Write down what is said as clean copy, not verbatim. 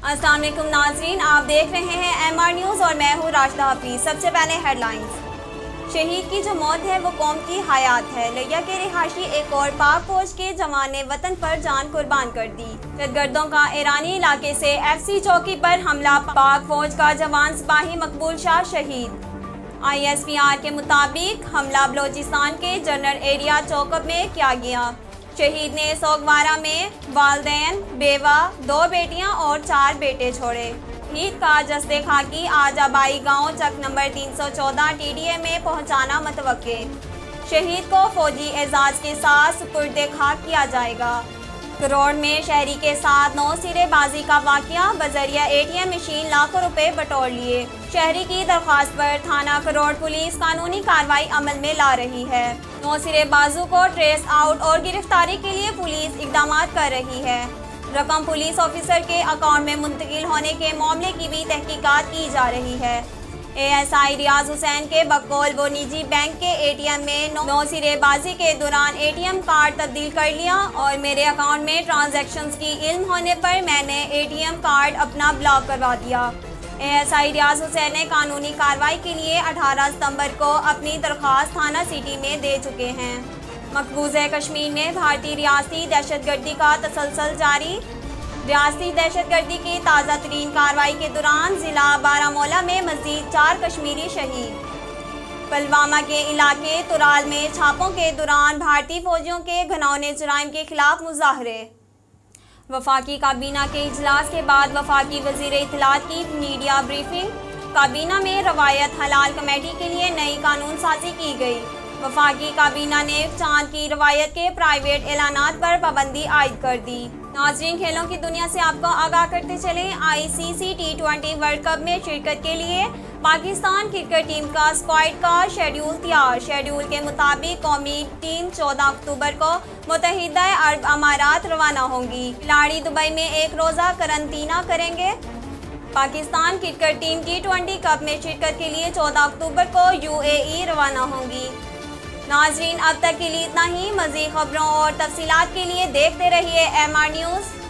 अस्सलाम वालेकुम नाज़रीन, आप देख रहे हैं MR न्यूज़ और मैं हूँ राशिदा हफीज। सबसे पहले हेडलाइंस। शहीद की जो मौत है वो कौम की हयात है। लिया के रिहायशी एक और पाक फौज के जवान ने वतन पर जान कुर्बान कर दी। दहशतगर्दों का ईरानी इलाके से FC चौकी पर हमला, पाक फौज का जवान सिपाही मकबूल शाह शहीद। ISPR के मुताबिक हमला बलोचिस्तान के जनरल एरिया चौकब में किया गया। शहीद ने सोगवारा में वालदैन, बेवा, 2 बेटियां और 4 बेटे छोड़े। ईद का जस्ते खाकी आज आबाई गांव चक नंबर 314 TDA में पहुंचाना मतवक्के। शहीद को फौजी एजाज के साथ सुपुर्दे खाक किया जाएगा। करोड़ में शहरी के साथ 9 सिरेबाजी का वाकया, बजरिया ATM मशीन लाखों रुपए बटोर लिए। शहरी की दरख्वास्त पर थाना करोड़ पुलिस कानूनी कार्रवाई अमल में ला रही है। 9 सिरेबाजों को ट्रेस आउट और गिरफ्तारी के लिए पुलिस इक़दामात कर रही है। रकम पुलिस ऑफिसर के अकाउंट में मुंतकिल होने के मामले की भी तहकीकात की जा रही है। ASI रियाज हुसैन के बकौल वो निजी बैंक के ATM में 9 सिरेबाजी के दौरान ATM कार्ड तब्दील कर लिया और मेरे अकाउंट में ट्रांजैक्शंस की इल्म होने पर मैंने ATM कार्ड अपना ब्लॉक करवा दिया। ASI रियाज हुसैन ने कानूनी कार्रवाई के लिए 18 सितंबर को अपनी दरख्वास्त थाना सिटी में दे चुके हैं। मकबूजा कश्मीर में भारतीय रियासती दहशतगर्दी का तसलसल जारी। रियासती दहशतगर्दी की ताज़ा तरीन कार्रवाई के दौरान ज़िला बारामूला में मज़ीद 4 कश्मीरी शहीद। पुलवामा के इलाके तुराल में छापों के दौरान भारतीय फौजियों के घिनौने जुराइम के खिलाफ मुजाहरे। वफाकी काबीना के इजलास के बाद वफाकी वज़ीर इत्तलात की मीडिया ब्रीफिंग। काबीना में रवायत हलाल कमेटी के लिए नई कानून साज़ी की गई। वफाकी काबीना ने चांद की रवायत के प्राइवेट ऐलानात पर पाबंदी आयद कर दी। नाज़रीन, खेलों की दुनिया से आपको आगाह करते चलें। ICC T20 वर्ल्ड कप में शिरकत के लिए पाकिस्तान क्रिकेट टीम का स्क्वाड का शेड्यूल तैयार। शेड्यूल के मुताबिक कौमी टीम 14 अक्टूबर को मुत्तहिदा अरब अमारात रवाना होंगी। खिलाड़ी दुबई में एक रोज़ा करंतना करेंगे। Pakistan cricket team T20 cup में शिरकत के लिए 14 अक्टूबर को UAE रवाना होंगी। नाज़रीन, अब तक के लिए इतना ही। मज़ीद खबरों और तफसीलात के लिए देखते रहिए MR न्यूज़।